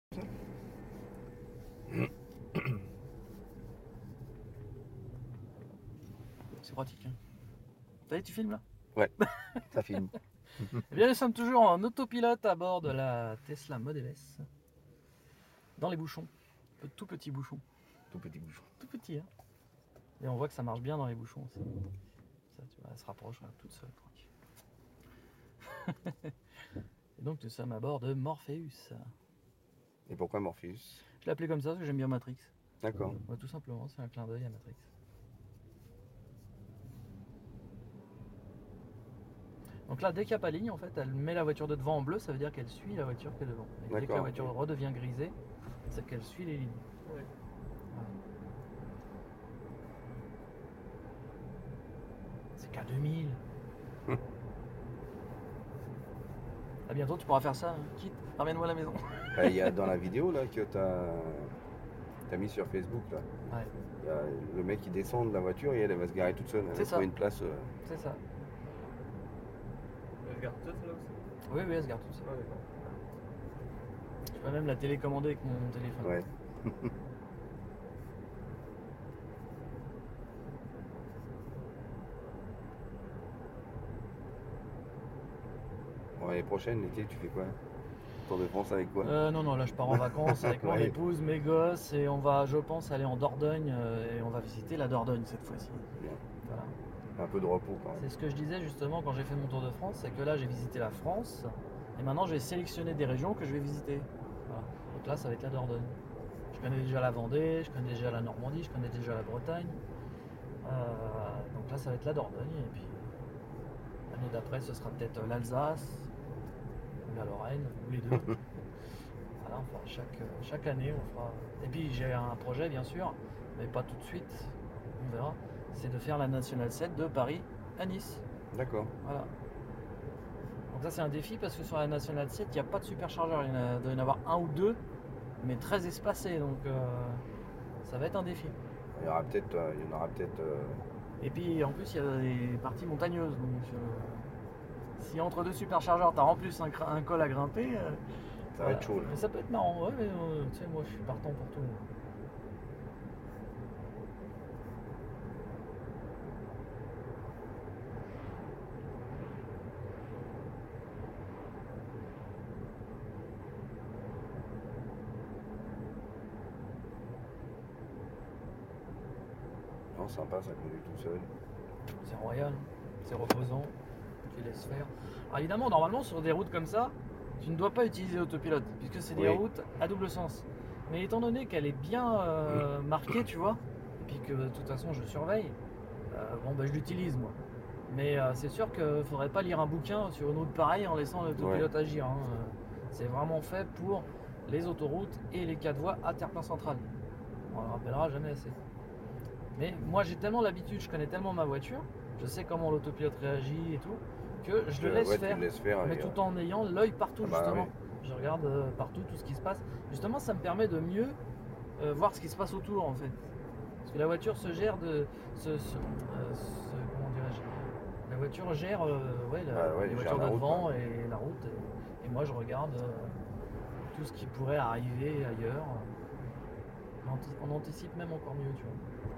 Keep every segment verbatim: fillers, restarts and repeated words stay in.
C'est pratique. Hein. Ça y est, tu filmes là? Ouais, ça filme. Eh bien, nous sommes toujours en autopilote à bord de la Tesla Model S. Dans les bouchons. Tout petit bouchon. Tout petit bouchon. Tout petit, hein. Et on voit que ça marche bien dans les bouchons aussi. Ça, tu vois, elle se rapproche là, toute seule, tranquille. Et donc, nous sommes à bord de Morpheus. Et pourquoi Morpheus? Je l'ai appelé comme ça parce que j'aime bien Matrix. D'accord. Ouais, tout simplement, c'est un clin d'œil à Matrix. Donc là, dès qu'il n'y a pas ligne, en fait, elle met la voiture de devant en bleu, ça veut dire qu'elle suit la voiture qui est devant. Et dès que la voiture redevient grisée, c'est qu'elle suit les lignes. Ouais. Voilà. C'est qu'à deux mille. À bientôt, tu pourras faire ça. Hein. Quitte, ramène-moi à la maison. Il y a dans la vidéo là que tu as mis sur Facebook là. Ouais. Il y a le mec qui descend de la voiture et elle, elle va se garer toute seule. Elle va trouver une place. Euh... C'est ça. Elle se garde toute seule là aussi? Oui, oui, elle se garde toute seule. Ah, d'accord. Je peux même la télécommander avec mon téléphone. Ouais. Bon, l'année prochaine, l'été, tu fais quoi? Tour de France avec quoi? euh, Non, non, là je pars en vacances avec mon ouais. épouse, mes gosses, et on va, je pense, aller en Dordogne, euh, et on va visiter la Dordogne cette fois-ci. Bien. Voilà. Un peu de repos quand même. C'est ce que je disais justement quand j'ai fait mon tour de France, c'est que là j'ai visité la France, et maintenant je vais sélectionner des régions que je vais visiter. Voilà. Donc là ça va être la Dordogne. Je connais déjà la Vendée, je connais déjà la Normandie, je connais déjà la Bretagne. Euh, donc là ça va être la Dordogne, et puis l'année d'après ce sera peut-être l'Alsace, ou la Lorraine, ou les deux. Voilà, enfin, chaque, chaque année on fera. Et puis j'ai un projet bien sûr, mais pas tout de suite, on verra. C'est de faire la Nationale sept de Paris à Nice. D'accord. Voilà. Donc ça c'est un défi parce que sur la Nationale sept il n'y a pas de superchargeur, il doit y en avoir un ou deux, mais très espacés, donc euh, ça va être un défi. Il y aura peut-être, euh, il y en aura peut-être. Euh... Et puis en plus il y a des parties montagneuses, donc euh, si entre deux superchargeurs t'as en plus un, un col à grimper, euh, ça voilà. va être chaud. Là. Mais ça peut être marrant, ouais, mais euh, tu sais moi je suis partant pour tout. Non, sympa, ça conduit tout seul. C'est royal, c'est reposant, tu laisses faire. Alors évidemment, normalement sur des routes comme ça, tu ne dois pas utiliser l'autopilote, puisque c'est des oui. routes à double sens. Mais étant donné qu'elle est bien euh, marquée, tu vois, et puis que de toute façon je surveille, euh, bon bah je l'utilise moi. Mais euh, c'est sûr qu'il ne faudrait pas lire un bouquin sur une route pareille en laissant l'autopilote ouais. agir. Hein. C'est vraiment fait pour les autoroutes et les quatre voies à terre-plein central. On le rappellera jamais assez. Mais moi j'ai tellement l'habitude, je connais tellement ma voiture, je sais comment l'autopilote réagit et tout, que je le laisse, ouais, faire, laisses faire, mais tout en ayant l'œil partout ah bah justement. Oui. Je regarde euh, partout tout ce qui se passe. Justement ça me permet de mieux euh, voir ce qui se passe autour en fait. Parce que la voiture se gère de... Se, se, euh, se, comment dirais-je La voiture gère euh, ouais, la, ah ouais, les voitures de devant et la route. Et, et moi je regarde euh, tout ce qui pourrait arriver ailleurs. On, anti- on anticipe même encore mieux, tu vois.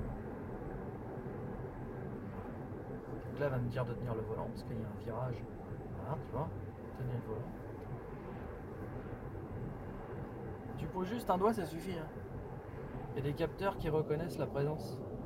Donc là, elle va me dire de tenir le volant parce qu'il y a un virage. Voilà, tu vois, tenir le volant. Tu poses juste un doigt, ça suffit. Hein. Il y a des capteurs qui reconnaissent la présence.